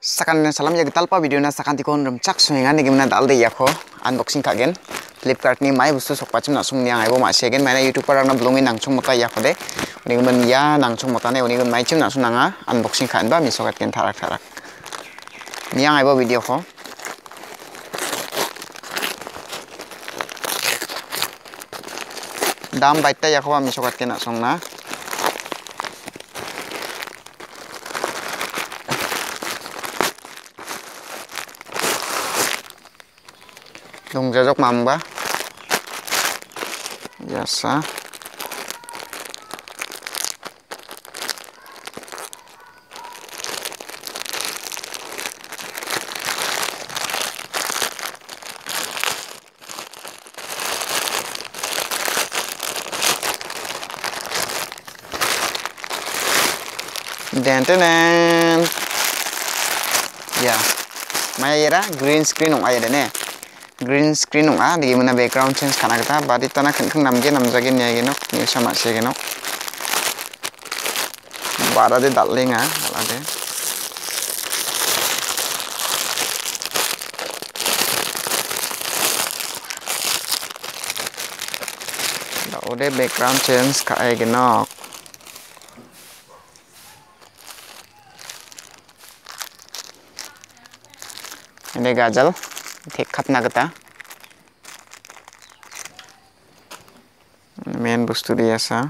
Sakan salam ya talpa video na sakan tikon rum chak suinga ni gimna dal de yakho unboxing kagen Flipkart ni mai bustu sok pachim na sung niang aibo ma segen mana YouTube para na blongi nang chung mata yakho de uni gimn ya nang chung mata ne uni gimn mai chim na sunanga unboxing kan ba mi sokat ken tharak niang aibo video ko dam baita yakho mi sokat ken na sung na dong jajok mamba biasa dan ya maya green screen ong ayah dene green screen ong di mana background change kana kita badi tanah kenkeng namjagi nih gino ini sama sih gino bara de daling alade udah background change kayak gino ini gajal dekat nagata main bustu biasa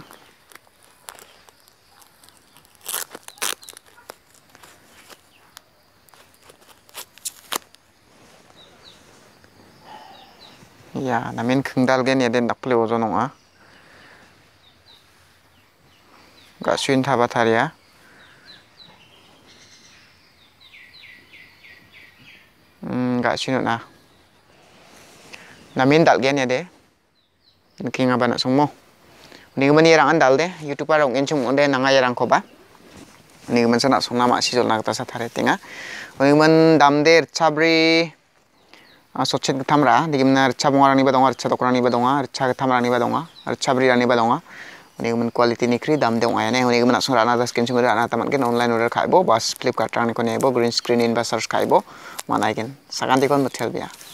ya namin kendal gen ya den dakple ojo nonga gak suin thabat haria gak suin na namin dal gen ya de king apa nak semua ni gimana yang andal de YouTube para ong encung onde nanga yarang koba ni gimana sana song nama si jol nagta sa thare tinga ni gimana dam de chabri sochet tamra ni gimana chabong ni badonga chadokra ni badonga chag tamra ni badonga chabri ni badonga ni gimana quality ni kri dam de ong ayane ni gimana song rana das ken chung rana taman ken online order khaibo bas Flipkart rani ko nebo green screen in ba search khaibo manai ken sakanti kon muthel bia